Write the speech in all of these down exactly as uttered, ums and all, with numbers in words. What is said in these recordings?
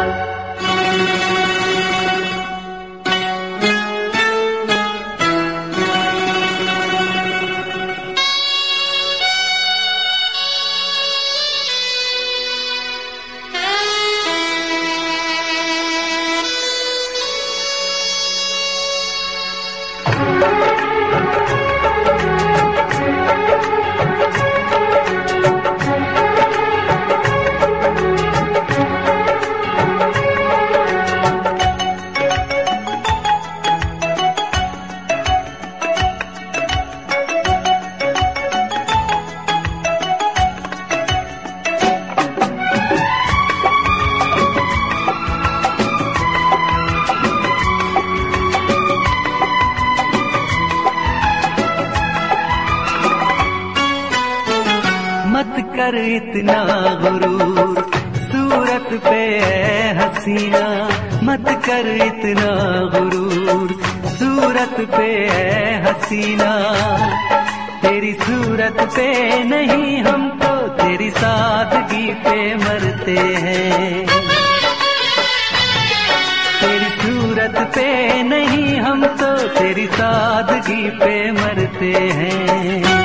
मत कर इतना गुरूर सूरत पे हसीना, मत कर इतना गुरूर सूरत पे हसीना। तेरी सूरत पे नहीं हम तो तेरी सादगी पे मरते हैं। तेरी सूरत पे नहीं हम तो तेरी सादगी पे मरते हैं।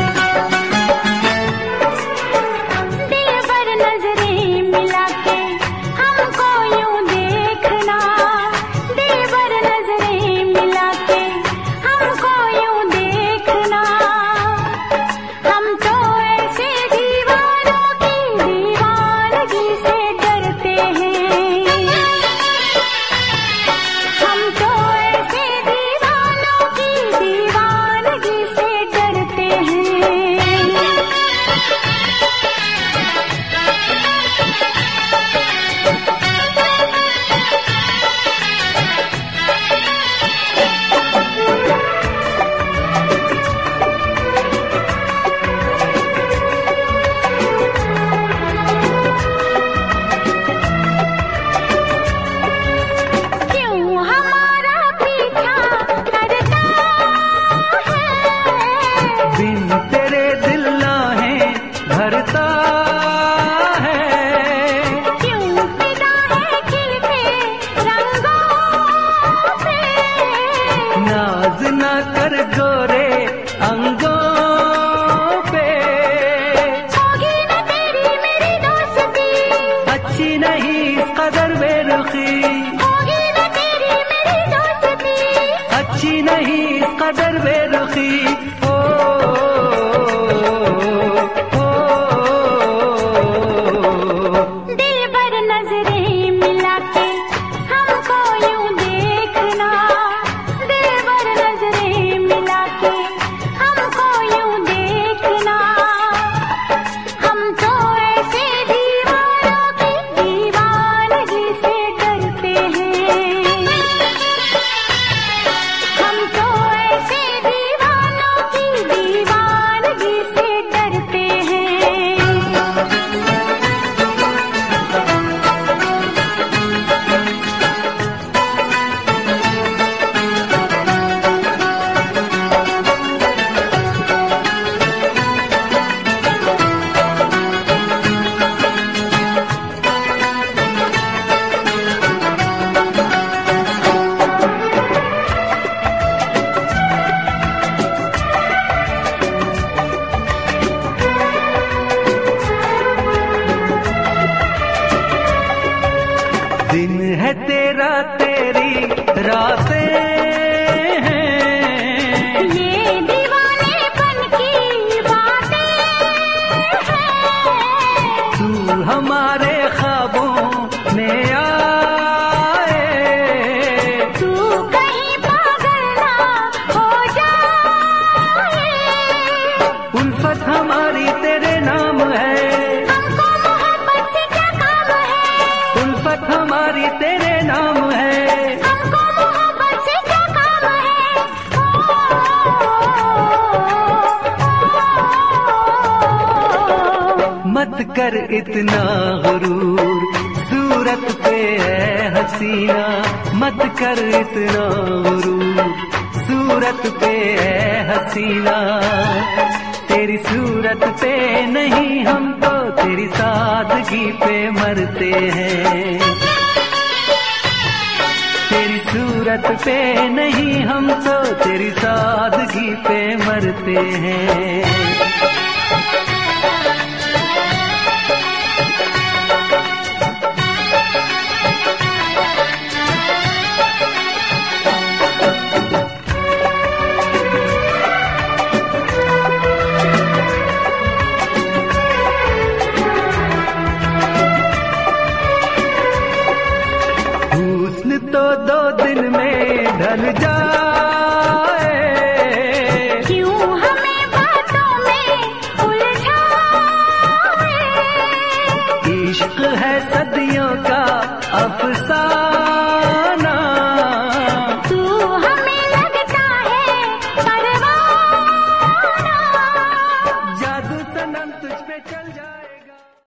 अच्छी नहीं इस कदर बेरुखी। ओ, ओ, ओ, दिलबर नजरें मिला के हमको यूं देखना, दिलबर नजरें मिला के हमको यूं देखना। हम तो ऐसे दीवानों की दीवानगी से डरते हैं। हम तो ऐसे दीवानों की दीवानगी से डरते हैं। दिन है तेरा तेरी रातें हैं, ये दीवानेपन की बातें हैं। तू हमारे ख्वाबों में आए, तू कहीं पागल ना हो जाए। उल्फत हमारी तेरे नाम है, हमको मोहब्बत से क्या काम है। उल्फत हमारी तेरे नाम है। हमको मोहब्बत से क्या काम है। मत कर इतना गुरूर सूरत पे है हसीना, मत कर इतना गुरूर सूरत पे है हसीना। तेरी सूरत पे नहीं हम तो तेरी सादगी पे मरते हैं। सूरत पे नहीं हम तो तेरी सादगी पे मरते हैं। तो दो दिन में ढल जाए, क्यों हमें बातों में उलझाए। इश्क है सदियों का अफसाना,